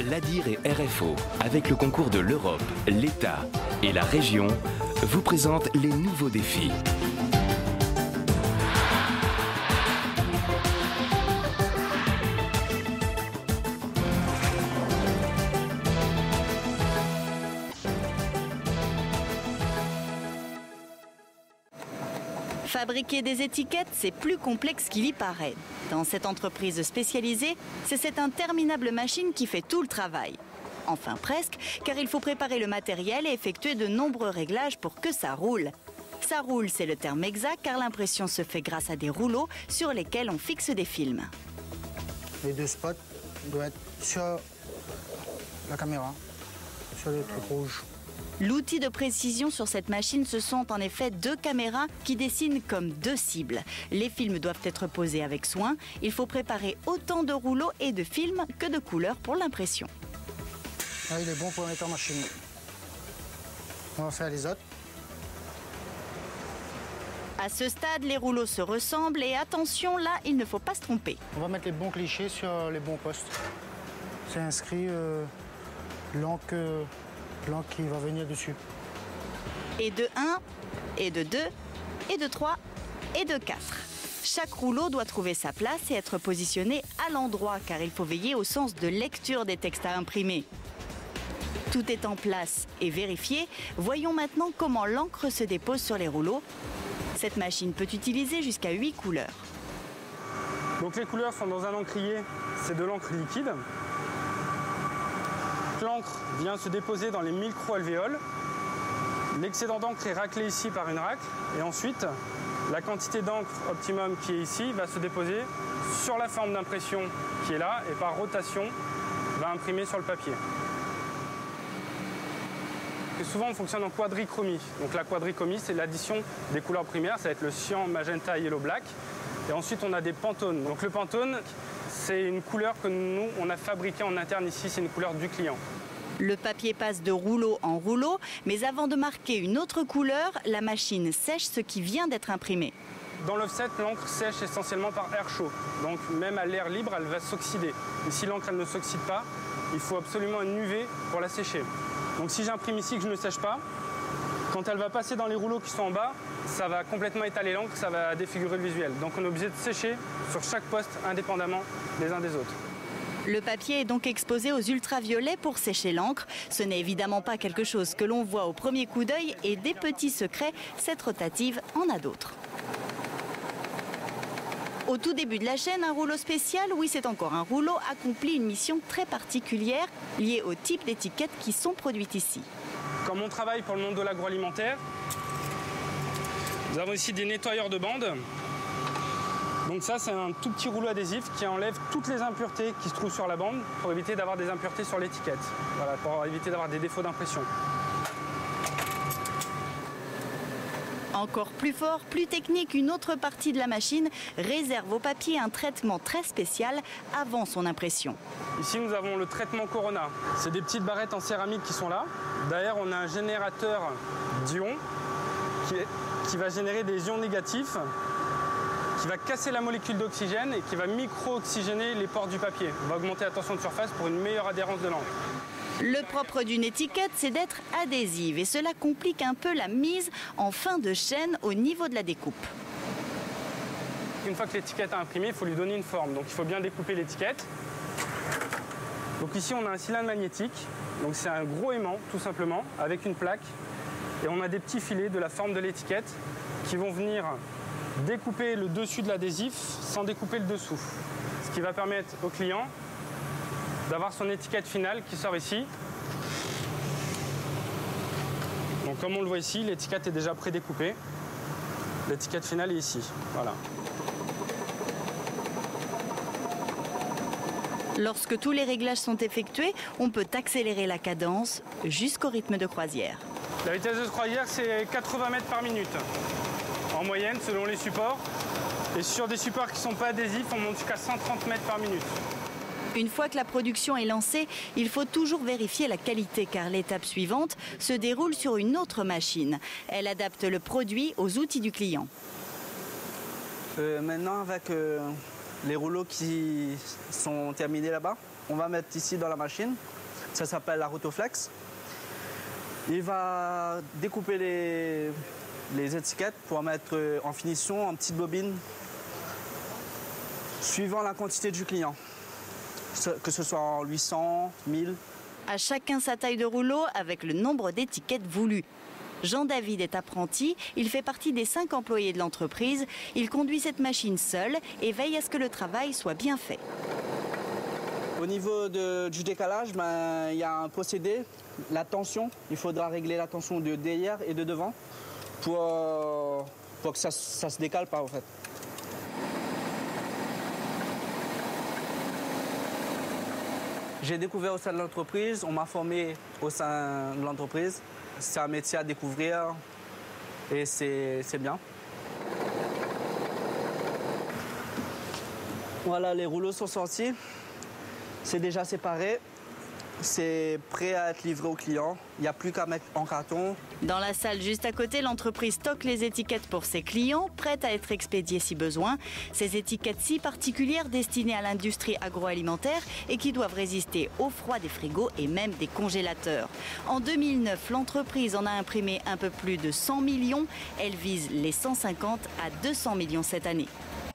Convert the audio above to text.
l'ADIR et RFO, avec le concours de l'Europe, l'État et la région, vous présentent les nouveaux défis. Fabriquer des étiquettes, c'est plus complexe qu'il y paraît. Dans cette entreprise spécialisée, c'est cette interminable machine qui fait tout le travail. Enfin presque, car il faut préparer le matériel et effectuer de nombreux réglages pour que ça roule. Ça roule, c'est le terme exact, car l'impression se fait grâce à des rouleaux sur lesquels on fixe des films. Les deux spots doivent être sur la caméra, sur le truc rouge. L'outil de précision sur cette machine, ce sont en effet deux caméras qui dessinent comme deux cibles. Les films doivent être posés avec soin. Il faut préparer autant de rouleaux et de films que de couleurs pour l'impression. Là, il est bon pour le mettre en machine. On va faire les autres. À ce stade, les rouleaux se ressemblent et attention, là, il ne faut pas se tromper. On va mettre les bons clichés sur les bons postes. C'est inscrit l'encre qui va venir dessus. Et de 1, et de 2, et de 3, et de 4. Chaque rouleau doit trouver sa place et être positionné à l'endroit, car il faut veiller au sens de lecture des textes à imprimer. Tout est en place et vérifié. Voyons maintenant comment l'encre se dépose sur les rouleaux. Cette machine peut utiliser jusqu'à 8 couleurs. Donc les couleurs sont dans un encrier, c'est de l'encre liquide. L'encre vient se déposer dans les micro-alvéoles. L'excédent d'encre est raclé ici par une racle. Et ensuite, la quantité d'encre optimum qui est ici va se déposer sur la forme d'impression qui est là et par rotation va imprimer sur le papier. Et souvent, on fonctionne en quadrichromie. Donc la quadrichromie, c'est l'addition des couleurs primaires. Ça va être le cyan, magenta, yellow, black. Et ensuite, on a des pantones. Donc le pantone, c'est une couleur que nous, on a fabriquée en interne ici. C'est une couleur du client. Le papier passe de rouleau en rouleau, mais avant de marquer une autre couleur, la machine sèche ce qui vient d'être imprimé. Dans l'offset, l'encre sèche essentiellement par air chaud. Donc même à l'air libre, elle va s'oxyder. Et si l'encre elle ne s'oxyde pas, il faut absolument une UV pour la sécher. Donc si j'imprime ici que je ne sèche pas, quand elle va passer dans les rouleaux qui sont en bas, ça va complètement étaler l'encre, ça va défigurer le visuel. Donc on est obligé de sécher sur chaque poste indépendamment les uns des autres. Le papier est donc exposé aux ultraviolets pour sécher l'encre. Ce n'est évidemment pas quelque chose que l'on voit au premier coup d'œil et des petits secrets, cette rotative en a d'autres. Au tout début de la chaîne, un rouleau spécial, oui c'est encore un rouleau, accomplit une mission très particulière liée au type d'étiquettes qui sont produites ici. Comme on travaille pour le monde de l'agroalimentaire, nous avons ici des nettoyeurs de bandes. Donc ça, c'est un tout petit rouleau adhésif qui enlève toutes les impuretés qui se trouvent sur la bande pour éviter d'avoir des impuretés sur l'étiquette. Voilà, pour éviter d'avoir des défauts d'impression. Encore plus fort, plus technique, une autre partie de la machine réserve au papier un traitement très spécial avant son impression. Ici, nous avons le traitement Corona. C'est des petites barrettes en céramique qui sont là. Derrière, on a un générateur d'ions qui va générer des ions négatifs, qui va casser la molécule d'oxygène et qui va micro-oxygéner les pores du papier. On va augmenter la tension de surface pour une meilleure adhérence de l'encre. Le propre d'une étiquette, c'est d'être adhésive et cela complique un peu la mise en fin de chaîne au niveau de la découpe. Une fois que l'étiquette est imprimée, il faut lui donner une forme. Donc il faut bien découper l'étiquette. Donc ici, on a un cylindre magnétique. Donc c'est un gros aimant, tout simplement, avec une plaque. Et on a des petits filets de la forme de l'étiquette qui vont venir découper le dessus de l'adhésif sans découper le dessous. Ce qui va permettre au client d'avoir son étiquette finale qui sort ici. Donc comme on le voit ici, l'étiquette est déjà prédécoupée. L'étiquette finale est ici. Voilà. Lorsque tous les réglages sont effectués, on peut accélérer la cadence jusqu'au rythme de croisière. La vitesse de croisière, c'est 80 mètres par minute. En moyenne, selon les supports. Et sur des supports qui ne sont pas adhésifs, on monte jusqu'à 130 mètres par minute. Une fois que la production est lancée, il faut toujours vérifier la qualité car l'étape suivante se déroule sur une autre machine. Elle adapte le produit aux outils du client. Maintenant, avec les rouleaux qui sont terminés là-bas, on va mettre ici dans la machine. Ça s'appelle la Rotoflex. Il va découper les étiquettes pour mettre en finition en petites bobines suivant la quantité du client, que ce soit en 800, 1000. À chacun sa taille de rouleau avec le nombre d'étiquettes voulues. Jean-David est apprenti, il fait partie des 5 employés de l'entreprise. Il conduit cette machine seul et veille à ce que le travail soit bien fait. Au niveau du décalage, il y a un procédé, la tension. Il faudra régler la tension de derrière et de devant pour que ça se décale pas en fait. J'ai découvert au sein de l'entreprise, on m'a formé au sein de l'entreprise. C'est un métier à découvrir et c'est bien. Voilà, les rouleaux sont sortis. C'est déjà séparé. C'est prêt à être livré au client. Il n'y a plus qu'à mettre en carton. Dans la salle juste à côté, l'entreprise stocke les étiquettes pour ses clients, prêtes à être expédiées si besoin. Ces étiquettes si particulières destinées à l'industrie agroalimentaire et qui doivent résister au froid des frigos et même des congélateurs. En 2009, l'entreprise en a imprimé un peu plus de 100 millions. Elle vise les 150 à 200 millions cette année.